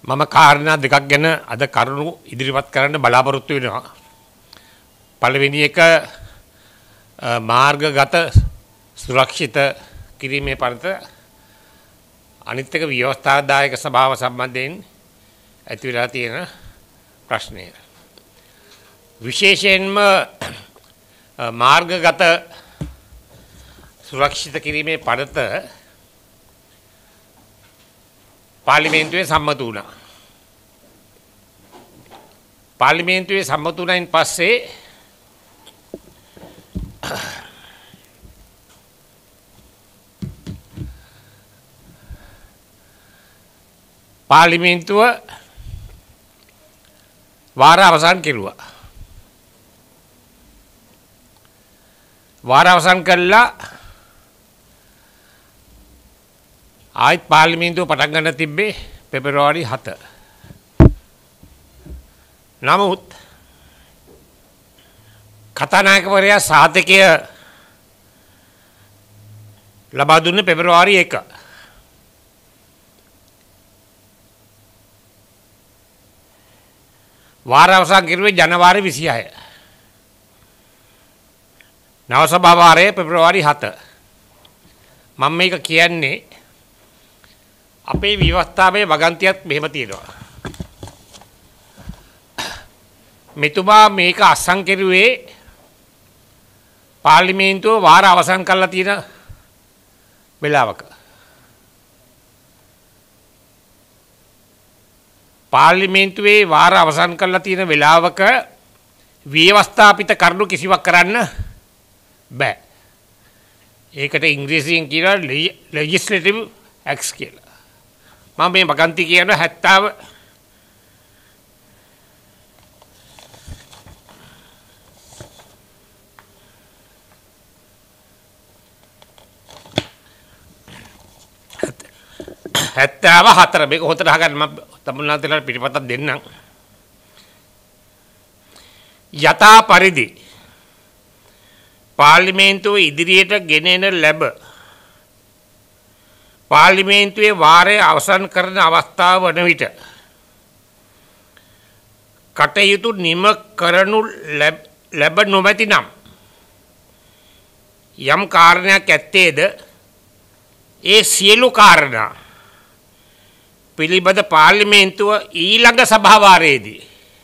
මම කාරණා දෙකක් ගැන අද කරුණු ඉදිරිපත් කරන්න බලාපොරොත්තු වෙනවා. පළවෙනි එක මාර්ගගත සුරක්ෂිත කිරීමේ පරිත අනිත් එක ව්‍යවස්ථාදායක සභාව සම්බන්ධයෙන් ඇති වෙලා තියෙන ප්‍රශ්නය. විශේෂයෙන්ම මාර්ගගත සුරක්ෂිත කිරීමේ පරිත පාර්ලිමේන්තුවේ සම්මත වුණා. පාර්ලිමේන්තුවේ සම්මත වුණයින් පස්සේ පාර්ලිමේන්තුව වාර අවසන් කෙරුවා. වාර අවසන් කළා ආයිත් පාර්ලිමේන්තුව පටන් ගන්න තිබ්බේ පෙබරවාරි 7. නමුත් කතානායකවරයා සාධකය ලබා දුන්නේ පෙබරවාරි 1. වාර අවසන් කෙරුවේ ජනවාරි 26. නව සභා වාරය පෙබරවාරි 7. මම මේක කියන්නේ අපේ ව්‍යවස්ථාවේ වගන්තියක් මෙහෙම තියෙනවා. මෙතුමා මේක අත්සන් කෙරුවේ පාර්ලිමේන්තුව වාර අවසන් කරලා තියෙන වෙලාවක. පාර්ලිමේන්තුවේ වාර අවසන් කරලා තියෙන වෙලාවක ව්‍යවස්ථාපිත කරුණු කිසිවක් කරන්න බෑ. ඒකට ඉංග්‍රීසියෙන් කියනවා legislative acts කියලා. මම මේ වගන්ති කියන 70 74 මේක හොතට අහගන්න මම තමුන්ලාන්තේලාට පිටපතක් දෙන්නම්. යථා පරිදි පාර්ලිමේන්තුව ඉදිරියට ගෙනෙන ලැබ පාර්ලිමේන්තුවේ වාරය අවසන් කරන අවස්ථාව වන විට කටයුතු නිම කරනු ලැබ නොමැති නම් යම් කාරණයක් ඇත්තේද ඒ සියලු කාරණා පිළිබඳ පාර්ලිමේන්තුව ඊළඟ සභාවාරයේදී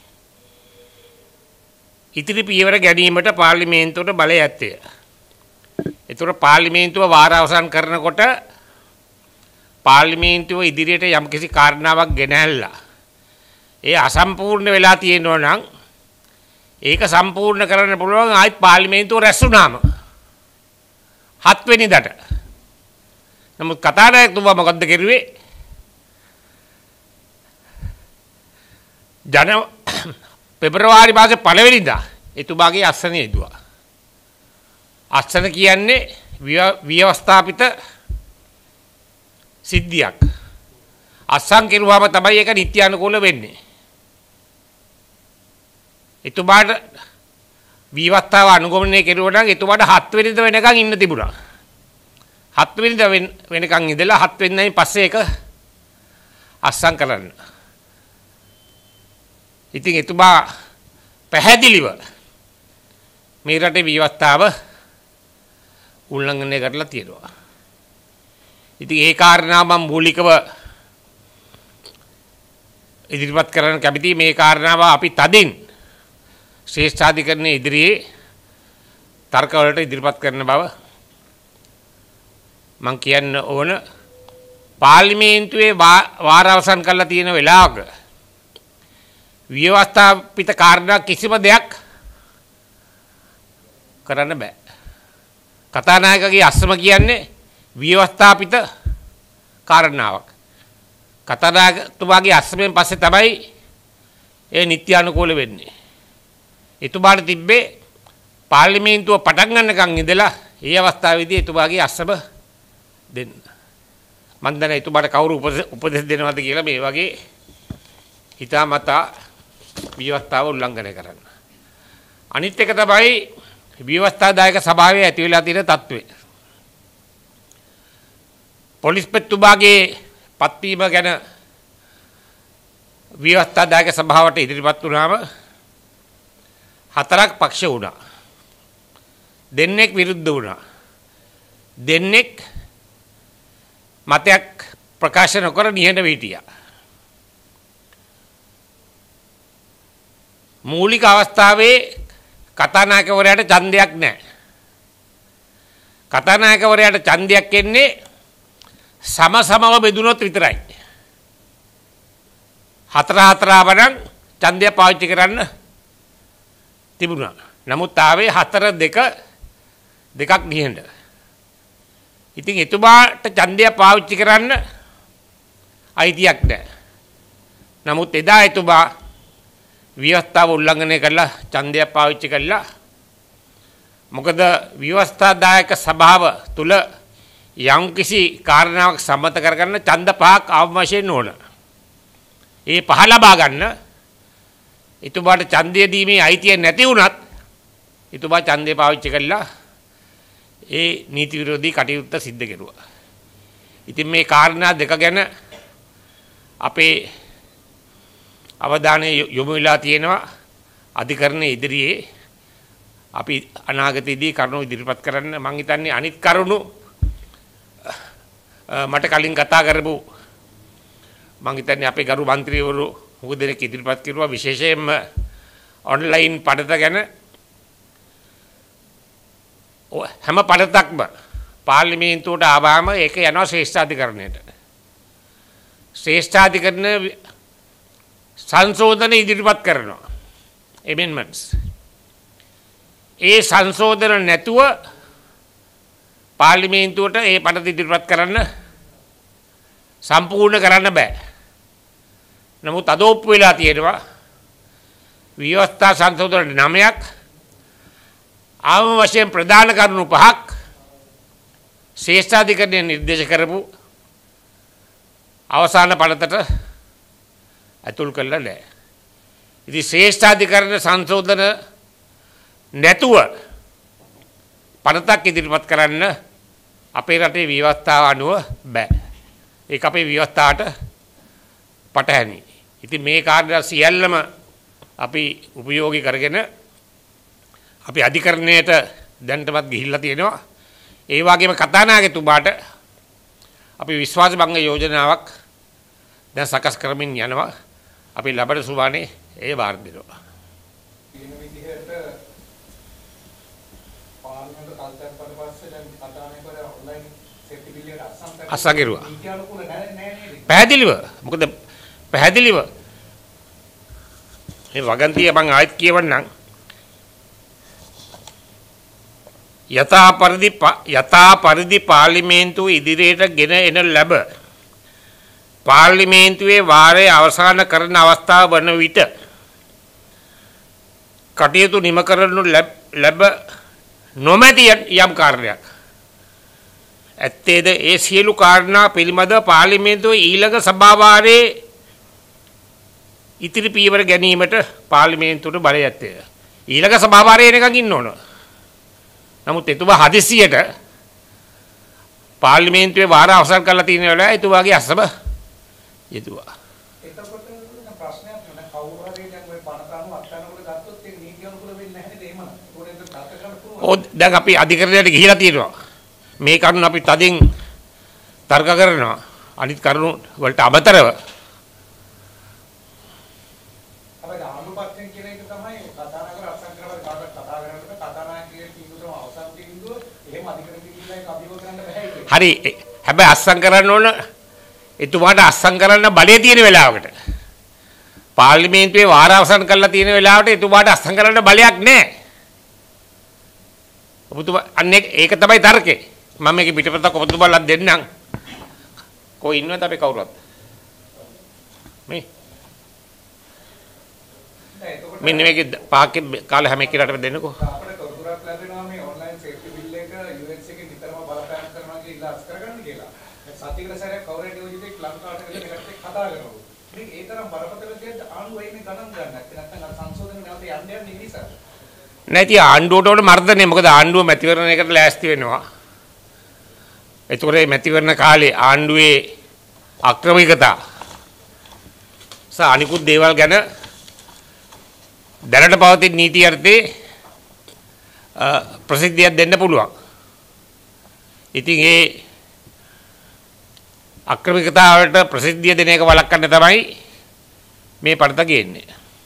ඉතිරි පියවර ගැනීමට පාර්ලිමේන්තුවට බලය ඇත්තේ. ඒතර පාර්ලිමේන්තුව වාර අවසන් කරනකොට පාර්ලිමේන්තුව ඉදිරියට යම්කිසි කාරණාවක් ගෙනහැල්ලා ඒ අසම්පූර්ණ වෙලා තියෙනවා නම් ඒක සම්පූර්ණ කරන්න පුළුවන් ආයිත් පාර්ලිමේන්තුව රැස් වුණාම 7 වෙනිදාට. නමුත් කතානායකතුමා මොකද්ද කරුවේ? පෙබරවාරි මාසේ 1 වෙනිදා එතුමාගේ අස්සන යෙදුවා. අස්සන කියන්නේ ව්‍යවස්ථාපිත සිද්ධියක්. අස්සන් කෙරුවාම තමයි ඒක නිත්‍යානුකූල වෙන්නේ. එතුමාට ව්‍යවස්ථාව අනුගමනය කෙරුවා නම් එතුමාට 7 වෙනිදා වෙනකන් ඉන්න තිබුණා. 7 වෙනිදා වෙනකන් ඉඳලා 7 වෙනිදායින් පස්සේ ඒක අස්සන් කරන්න. ඉතින් එතුමා පැහැදිලිව මේ රටේ ව්‍යවස්ථාව උල්ලංඝනය කරලා තියෙනවා. ඉතින් ඒ කාරණා මම මූලිකව ඉදිරිපත් කරන්න කැමතියි. මේ කාරණාව අපි තදින් ශ්‍රේෂ්ඨාධිකරණයේ ඉදිරියේ තර්ක වලට ඉදිරිපත් කරන බව මම කියන්න ඕන. පාර්ලිමේන්තුවේ වාර අවසන් කරලා තියෙන වෙලාවක ව්‍යවස්ථාපිත කාරණා කිසිම දෙයක් කරන්න බෑ. කතානායකගේ අස්සම කියන්නේ ව්‍යවස්ථාපිත කාරණාවක්. කතානායකතුමාගේ අස්සමෙන් පස්සේ තමයි ඒ නිත්‍යානුකූල වෙන්නේ. එතුමාට තිබ්බේ පාර්ලිමේන්තුව පටන් ගන්නකන් ඉඳලා ඒ අවස්ථාවේදී එතුමාගේ අස්සම දෙන්න. මම දන්නේ එතුමාට කවුරු උපදෙස් දෙනවද කියලා මේ වගේ හිතාමතා ව්‍යවස්ථාව උල්ලංඝනය කරන්න. අනිත් එක තමයි ව්‍යවස්ථාදායක සභාවේ ඇති වෙලා තියෙන තත්ත්වය. පොලිස් පෙත්තුමාගේ පත්වීම ගැන ව්‍යවස්ථාදායක සභාවට ඉදිරිපත් වුණාම 4ක් පක්ෂ වුණා. දෙන්නෙක් විරුද්ධ වුණා. දෙන්නෙක් මතයක් ප්‍රකාශ නොකර නිහඬව හිටියා. මූලික අවස්ථාවේ කතානායකවරයාට ඡන්දයක් නැහැ. කතානායකවරයාට ඡන්දයක් එන්නේ සමසමව බෙදුනොත් විතරයි. 4-4 ඡන්දය පාවිච්චි කරන්න තිබුණා. නමුත් ආවේ 4-2 නිහඬ. ඉතින් එතුමාට ඡන්දය පාවිච්චි කරන්න අයිතියක් නැහැ. නමුත් එදා එතුමා ව්‍යවස්ථාව උල්ලංඝනය කළා ඡන්දය පාවිච්චි කළා. මොකද ව්‍යවස්ථාදායක සභාව තුල යම්කිසි කාරණාවක් සම්මත කරගන්න ඡන්ද 5ක් අවශ්‍යම ඕන. ඒ 5 ලබා ගන්න එතුමාට ඡන්දය දීමේ අයිතිය නැති වුණත් එතුමා ඡන්දය පාවිච්චි කළා. ඒ නීති විරෝධී කටයුත්ත සිද්ධ කෙරුවා. ඉතින් මේ කාරණා දෙක ගැන අපේ අවධානය යොමු වෙලා තියෙනවා. අධිකරණයේ ඉදිරියේ අපි අනාගතයේදී කරුණු ඉදිරිපත් කරන්න මම හිතන්නේ අනිත් කරුණු මට කලින් කතා කරපු මම හිතන්නේ අපේ ගරු മന്ത്രിවරු මොකද දෙනෙක් ඉදිරිපත් කරුවා විශේෂයෙන්ම ඔන්ලයින් පඩත ගැන හැම පඩතක්ම පාර්ලිමේන්තුවට ආවම ඒක යනවා ශ්‍රේෂ්ඨාධිකරණයට. ශ්‍රේෂ්ඨාධිකරණ සංශෝධන ඉදිරිපත් කරනවා amendments. ඒ සංශෝධන නැතුව පාර්ලිමේන්තුවට ඒ පඩත ඉදිරිපත් කරන්න සම්පූර්ණ කරන්න බෑ. නමුත් අද ඔප්පු වෙලා තියෙනවා ව්‍යවස්ථා සංශෝධන 9ක් ආම වශයෙන් ප්‍රධාන කරුණු 5ක් ශ්‍රේෂ්ඨාධිකරණය නිර්දේශ කරපු අවසාන පළතට ඇතුල් කළා නෑ. ඉතින් ශ්‍රේෂ්ඨාධිකරණ සංශෝධන නැතුව පළතක් ඉදිරිපත් කරන්න අපේ රටේ ව්‍යවස්ථාව අනුව බෑ. ඒක අපේ ව්‍යවස්ථාවට පටහැනි. ඉතින් මේ කාර්ය සියල්ලම අපි උපයෝගී කරගෙන අපි අධිකරණයට දැන්ටමත් ගිහිල්ලා තියෙනවා. ඒ වගේම කතානායකතුමාට අපි විශ්වාස භංග යෝජනාවක් දැන් සකස් කරමින් යනවා. අපි ලබන සුවානේ ඒ වාර්ත දෙනවා. කියන විදිහට පාර්ලිමේන්තු කල්පයක් පස්සේ දැන් කතානායකවර ඔන්ලයින් සේෆ්ටි බිල් එකට අස්සම් කෙරුවා. නීතියානුකූල නැහැ නේද? පැහැදිලිව. මොකද පැහැදිලිව මේ වගන්තිය මම ආයෙත් කියවන්නම්. යථා පරිදි පාර්ලිමේන්තුව ඉදිරියට ගෙන එන ලැබ පාර්ලිමේන්තුවේ වාරය අවසන් කරන අවස්ථාව වන විට කටයුතු නිම කරනු ලැබ නොමැති යම් කාරණයක් ඇත්තේද ඒ සියලු කාරණා පිළිබඳ පාර්ලිමේන්තුවේ ඊළඟ සභාවාරයේ ඉතිරි පියවර ගැනීමට පාර්ලිමේන්තුවට බලය ඇත්තේ. ඊළඟ සභාවාරයේ එනකන් ඉන්න ඕන. නමුත් එතුමා හදිසියට පාර්ලිමේන්තුවේ වාර අවසන් කරලා තියෙන වෙලාවේ එතුමාගේ අසබ යෙදුවා. එතකොට ප්‍රශ්නයක් නෑ කවුරු හරි දැන් ඔය පනත අනුව අත්දැකීමකට ගත්තොත් ඒක නීති අනුකූල වෙන්නේ නැහැ නේද එහෙමනම්. ඒකට තර්ක කරන්න පුළුවන්. දැන් අපි අධිකරණයට ගිහිලා තියෙනවා. මේ කරුණ අපි තදින් තර්ක කරනවා. අනිත් කරුණු වලට අමතරව අපේ ආණ්ඩුපත්යෙන් කියන එක තමයි කතානායකව අත්සන් කරනවා කාටවත් කතා කරන්නට කතානායකගේ තීන්දුවම අවසන් තීන්දුව එහෙම අධිකරණයට ගිහිල්ලා ඒක අභියෝග කරන්න බෑ ඒක. හරි හැබැයි අස්සම් කරන්න ඕන එතුමාට අස්සම් කරන්න බලය තියෙන වෙලාවකට පාර්ලිමේන්තුවේ වාර අවසන් කරලා තියෙන වෙලාවට එතුමාට අස්සම් කරන්න බලයක් නැහැ. ඔබතුමා අන්නේ ඒක තමයි තර්කේ. මම මේක පිටපතක් ඔබතුමාලට දෙන්නම්. කොයි ඉන්නවද අපි කවුරුත්? මේ මෙන්න මේක පාක කාලේ හැම එකකටම දෙන්නකෝ. අපිට තොරතුරක් ලැබෙනවා මේ ඔන්ලයින් සේෆ්ටි බිල් එක US එකේ නිතරම බලපෑම් කරනවා කියලා අස් කරගන්න කියලා. සතියකට සැරයක් කවුරුහරි නියෝජිතෙක් ලංකාවට ගිහලා මේකට කතා කරනවා. ඉතින් ඒ තරම් බරපතල දෙයක් ආණ්ඩුව එන්නේ ගණන් ගන්න නැත්නම් අර සංශෝධන නැවත යන්න නිසා. නැති ආණ්ඩුවට උඩ මර්ධනය මොකද ආණ්ඩුව මැතිවරණයකට ලෑස්ති වෙනවා. ඒතකොට මේ මැතිවරණ කාලේ ආණ්ඩුවේ අක්‍රමිකතා අනිකුත් දේවල් ගැන දැනට පවතින නීති යටතේ ප්‍රසිද්ධියක් දෙන්න පුළුවන්. ඉතින් ඒ අක්‍රමිකතාවලට ප්‍රසිද්ධිය දෙන එක වළක්වන්න තමයි මේ පනත ගේන්නේ.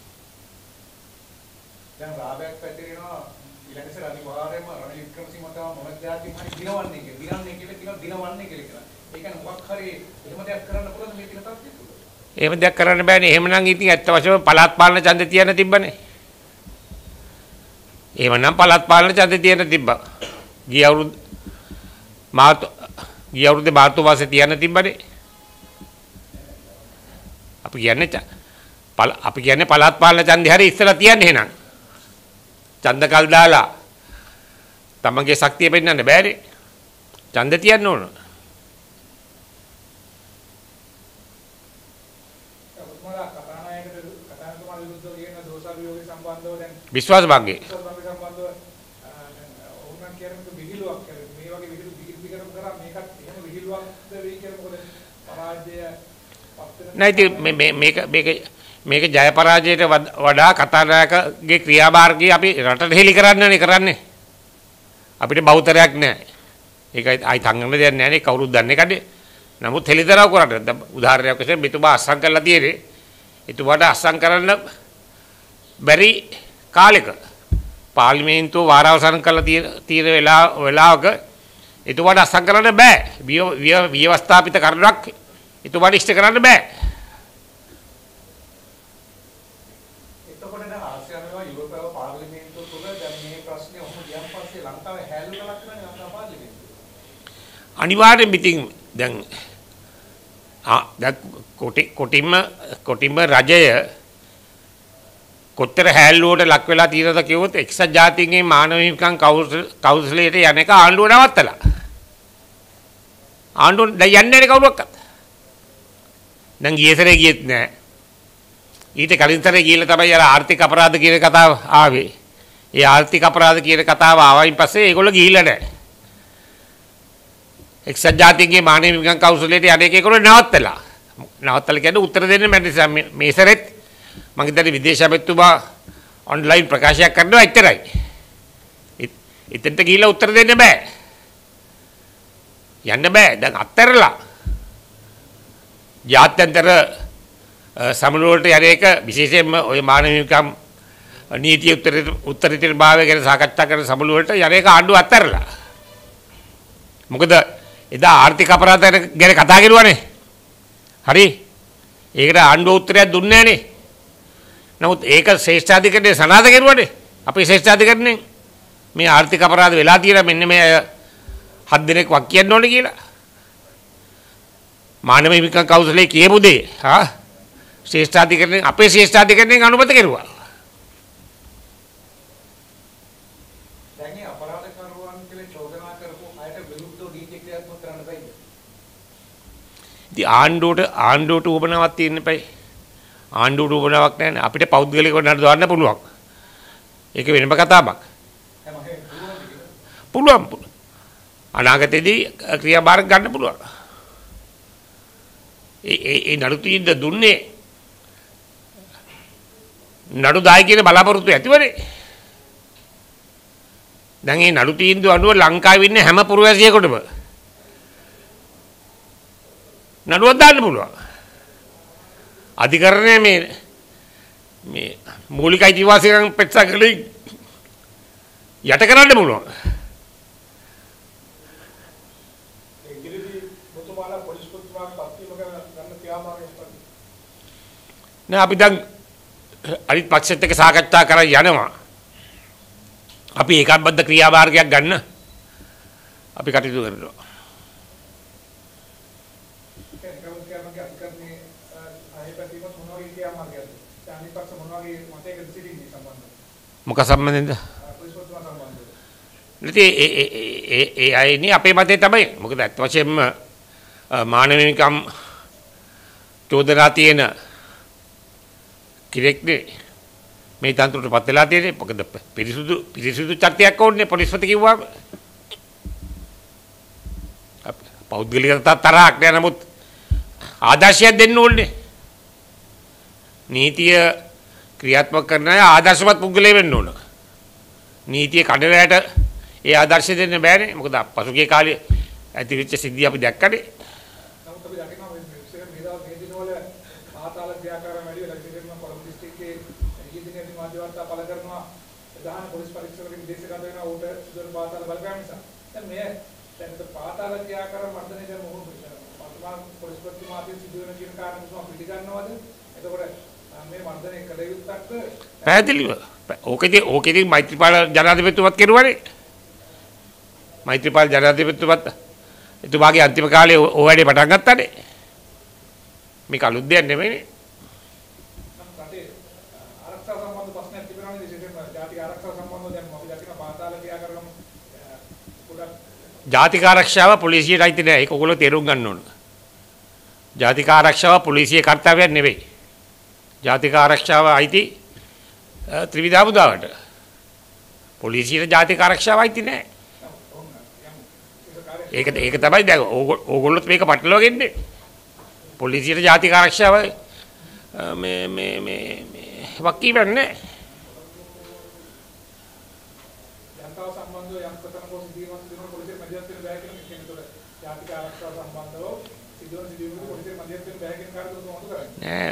දැන් රාබයක් පැතිරෙනවා ඊළඟ සැර අනිවාර්යයෙන්ම රනිල් වික්‍රමසිංහ මතව මොන જાතියම හරි දිනවන්නේ කියලා දිනවන්නේ කියලා. ඒ කියන්නේ මොකක් හරි එහෙම දෙයක් කරන්න පුළුවන්ද මේ තියෙන තත්ත්වය තුල? එහෙම දෙයක් කරන්න බෑනේ. එහෙමනම් ඉතින් ඇත්ත වශයෙන්ම පළාත් පාලන ඡන්දය තියන්න තිබ්බනේ. එහෙමනම් පළාත් පාලන ඡන්දය තියන්න තිබ්බා. ගිය අවුරුද්දේ මාර්තු මාසේ තියන්න තිබ්බනේ. අපි කියන්නේ පළාත් පාලන ඡන්දය හරි ඉස්සලා තියන්නේ එහෙනම්. ඡන්ද කල් දාලා තමන්ගේ ශක්තිය පෙන්නන්න බෑනේ. ඡන්ද තියන්න ඕන. විශ්වාස භංගය. නැති මේක ජය පරාජයට වඩා කතානායකගේ ක්‍රියාමාර්ගය අපි රටට හෙලි කරන්නේ. අපිට බෞතරයක් නැහැ. ඒකයි ආයි තංගන්න දෙයක් නැහැ නේ කවුරුත් දන්නේ කඩේ. නමුත් හෙලිදරව් කරන්න. උදාහරණයක් වශයෙන් මෙතුමා අස්සම් කරලා තියෙන්නේ. එතුමාට අස්සම් කරන්න බැරි කාලෙක පාර්ලිමේන්තුව වාරාවසන් කරලා තියෙන වෙලාවක එතුමාට අස්සම් කරන්න බෑ. ව්‍යවස්ථාපිත කරුණක් එතුමාට ඉෂ්ට කරන්න බෑ. එතකොට දැන් ආසියානු යුරෝපීය පාර්ලිමේන්තුව තුළ දැන් මේ ප්‍රශ්නේ ඔහොම ගියන් පස්සේ ලංකාවේ හැලුණක් කරන්නේ ලංකා පාර්ලිමේන්තුව. අනිවාර්යෙන් ඉතින් දැන් කොටින්ම රජය කොතර හැල්ලුවට ලක් වෙලා තියෙනද කිව්වොත් එක්සත් ජාතීන්ගේ මානව හිමිකම් කවුන්සිලයට යන එක ආණ්ඩුව නවත්තලා. ආණ්ඩුව දැන් යන්නේ නැහැ කවුරක්වත්. දැන් ගියසරේ ගියෙත් නැහැ. ඊට කලින් සැරේ ගිහලා තමයි අර ආර්ථික අපරාධ කියන කතාව ආවේ. ඒ ආර්ථික අපරාධ කියන කතාව ආවයින් පස්සේ ඒගොල්ලෝ ගිහිල්ලා නැහැ. එක්සත් ජාතීන්ගේ මානව හිමිකම් කවුන්සිලයට යන එක ඒගොල්ලෝ නවත්තලා. නවත්තලා කියන්නේ උත්තර දෙන්න මැදිසා මේ සැරෙත් මම හිතන්නේ විදේශ ඇමතිතුමා ඔන්ලයින් ප්‍රකාශයක් කරනවා එච්චරයි. එතෙන්ට ගිහිල්ලා උත්තර දෙන්න බෑ. යන්න බෑ. දැන් අත්හැරලා. ජාත්‍යන්තර සමුළු වලට යන එක විශේෂයෙන්ම ওই මානව හිමිකම් නීතිය උත්තරීතර භාවය ගැන සාකච්ඡා කරන සමුළු වලට යන එක ආණ්ඩුව අත්හැරලා. මොකද එදා ආර්ථික අපරාධ ගැන කතා කරුවානේ. හරි. ඒකට ආණ්ඩුව උත්තරයක් දුන්නේ නැහනේ. නමුත් ඒක ශ්‍රේෂ්ඨාධිකරණයේ සනාථ කරුවානේ. අපේ ශ්‍රේෂ්ඨාධිකරණයෙන් මේ ආර්ථික අපරාධ වෙලා තියෙනවා මෙන්න මේ 7 දිනක් වක් කියන්න ඕනේ කියලා. මානව හිමිකම් කවුන්සිලේ කියපු දේ ශ්‍රේෂ්ඨාධිකරණයෙන් අපේ ශ්‍රේෂ්ඨාධිකරණයෙන් අනුමත කෙරුවා. දැන් මේ අපරාධකරුවන් කියලා චෝදනා කරපු අයට විරුද්ධව නීති ක්‍රියාත්මක කරන්න බැයිද? ඉතින් ආණ්ඩුවට උවමනාවක් තියෙන්න එපයි. ආණ්ඩුවට උවමනාවක් නැහැ. අපිට පෞද්ගලිකව නඩත්වන්න පුළුවන්. ඒක වෙනම කතාවක්. පුළුවන්. අනාගතයේදී ක්‍රියාභාර ගන්න පුළුවන්. ඒ නඩු තීන්දුව දුන්නේ නඩු දායි කියන බලාපොරොත්තු ඇතිවනේ. දැන් මේ නඩු තීන්දුව අනුව ලංකාවේ ඉන්න හැම පුරවැසියෙකුටම නඩුවක් දාන්න පුළුවන්. අධිකරණය මේ මූලික අයිතිවාසිකම් පෙත්සකලින් යට කරන්න පුළුවන්. නෑ අපි දැන් අනිත් පක්ෂෙත් එක්ක සාකච්ඡා කරලා යනවා. අපි ඒකාබද්ධ ක්‍රියාමාර්ගයක් ගන්න අපි කටයුතු කරනවා. මොක සම්බන්ධෙන්ද? ඒ අයනේ අපේ මතේ තමයි. මොකද අත් වශයෙන්ම මානව හිමිකම් චෝදනා තියෙන කිරෙක්නේ මේ තන්ත්‍රයට පත් වෙලා තියෙන්නේ. මොකද පිරිසුදු චර්යාවක් ඕනේ පොලිස්පති කිව්වම. පෞද්ගලික තරහක් නෑ. නමුත් ආදර්ශයක් දෙන්න ඕනේ. නීතිය ක්‍රියාත්මක කරන අය ආදර්ශමත් පුද්ගලයෙක් වෙන්න ඕන. නීතිය කඩලයට ඒ ආදර්ශය දෙන්න බෑනේ. මොකද පසුගිය කාලේ ඇතිවෙච්ච සිද්ධි අපි දැක්කනේ. නමුත් අපි දකිනවා මේ මේදාව මේ දිනවල පාතාල ක්‍රියාකාරම් වැඩි වෙලා ඉතින් කොළඹ දිස්ත්‍රික්කයේ ඊදිනේ මාධ්‍ය වාර්තා පළ කරනවා ප්‍රධාන පොලිස් පරීක්ෂකවරයෙක් විදේශගත වෙනවා ඌට සුදුසු පාතාල බලපෑම නිසා. දැන් මේ දැන් පාතාල ක්‍රියාකාරම් වර්ධනය කරන මොහොත වර්තමාන පොලිස් ප්‍රතිමාතිය සිදු වෙන කියන කාරණා තුන පිළිගන්නවද? එතකොට මේ වර්ධනය කළ යුත්තක් පැහැදිලිව. ඕකෙදී මෛත්‍රීපාල ජනාධිපතිතුමත් කෙරුවානේ. මෛත්‍රීපාල ජනාධිපතිතුමත් එතුමාගේ අන්තිම කාලේ ඕ වැඩේ පටන් ගත්තානේ. මේක අලුත් දෙයක් නෙමෙයිනේ. රටේ ආරක්ෂා සම්බන්ධ ප්‍රශ්නයක් තිබෙනවානේ විශේෂයෙන්ම ජාතික ආරක්ෂාව සම්බන්ධව දැන් අපි දකින පාතාල ක්‍රියාකාරම් ගොඩක් ජාතික ආරක්ෂාව පොලිසියට අයිති නෑ. ඒක ඔයගොල්ලෝ තේරුම් ගන්න ඕන. ජාතික ආරක්ෂාව පොලිසියේ කර්තව්‍යයක් නෙවෙයි. ජාතික ආරක්ෂාව අයිති ත්‍රිවිධ හමුදාවට. පොලිසියට ජාතික ආරක්ෂාව අයිති නෑ. ඒක තමයි දැන් ඕගොල්ලොත් මේක පටලවාගන්නේ. පොලිසියට ජාතික ආරක්ෂාව මේ වක්කීමක් නෑ. ජනතාව සම්බන්ධව යම් ප්‍රතරකෝ සිදුවීමක් වෙනවා පොලිසිය මැදිහත් වෙන බෑ කියන එක කියන්නේ ජාතික ආරක්ෂාව සම්බන්ධව සිදුවීමක් පොලිසිය මැදිහත් වෙන බෑ කියන කාරණා තුන මොකද කරන්නේ? නෑ.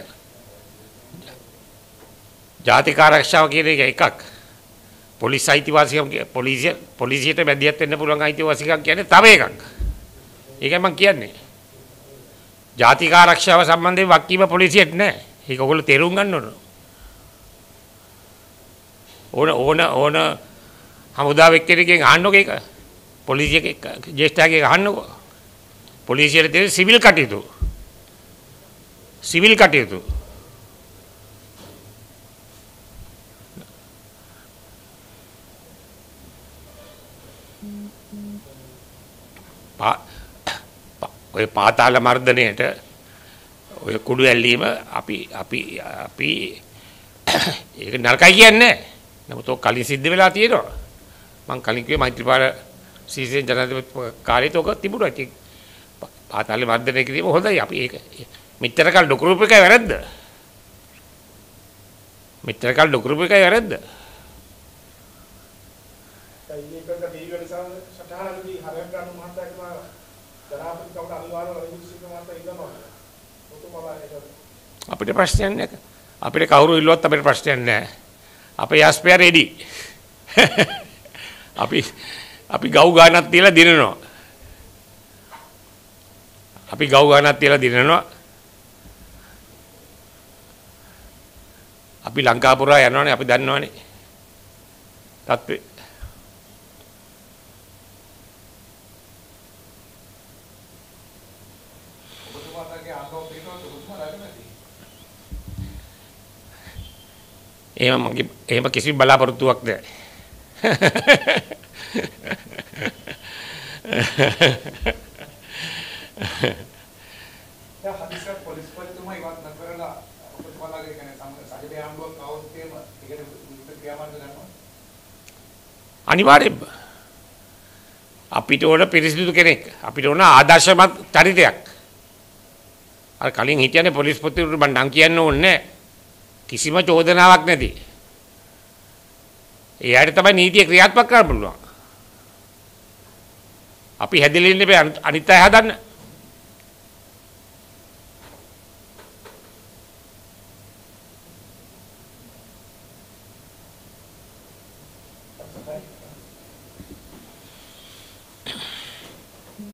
ජාතික ආරක්ෂාව කියන එක එකක්. පොලිස් අයිතිවාසිකම් පොලිසියට මැදිහත් වෙන්න පුළුවන් අයිතිවාසිකම් කියන්නේ තව එකක්. ඒකයි මම කියන්නේ. ජාතික ආරක්ෂාව සම්බන්ධයෙන් වක්කීම පොලිසියට නෑ. ඒක ඔයගොල්ලෝ තේරුම් ගන්න ඕන හමුදාවෙක් කෙනෙක්ගෙන් අහන්නකෝ ඒක. පොලිසියේ ජේෂ්ඨාගෙන් අහන්නකෝ. පොලිසියට තියෙන සිවිල් කටයුතු. ඔය පාතාල මර්ධනයට ඔය කුඩු ඇල්ලීම අපි ඒක නරකයි කියන්නේ. නමුත් ඔක කලින් සිද්ධ වෙලා තියෙනවා. මං කලින් කිව්වේ මෛත්‍රීපාල සීසෙන් ජනාධිපති කාර්යයට ඔක තිබුණා. ඉතින් පාතාල මර්ධනය කිරීම හොඳයි. අපි ඒක මෙච්චර කල් ඩොකුරුප් එකයි වැරද්ද. අපිට ප්‍රශ්නයක් නැහැ. අපිට කවුරු ඉල්ලුවත් අපිට ප්‍රශ්නයක් නැහැ. අපේ යස්පෙයා රෙඩි. අපි ගව් ගානක් තියලා දිනනවා. අපි ලංකාපුරා යනවනේ අපි දන්නවනේ. තත්ත්වේ එහෙම කිසි බලාපොරොත්තුවක් නැහැ. දැන් හදිසියක් පොලිස් පොලිතුමා ඉවත් නොකරලා ඔබතුමාලාගේ කියන්නේ සජිත ආණ්ඩුවක් આવොත් එහෙම ඒකට විරුද්ධ ක්‍රියාමාර්ග ගන්නවා. අනිවාර්යයෙන්ම අපිට ඕන පිරිසිදු කෙනෙක්. අපිට ඕන ආදර්ශමත් චරිතයක්. අර කලින් හිටියනේ පොලිස් පොලිතුරු මම නම් කියන්න ඕනේ නැහැ. කිසිම චෝදනාවක් නැති. එයාට තමයි නීතිය ක්‍රියාත්මක කරන්න පුළුවන්. අපි හැදෙලා ඉන්නේ අනිත් අය හදන්න.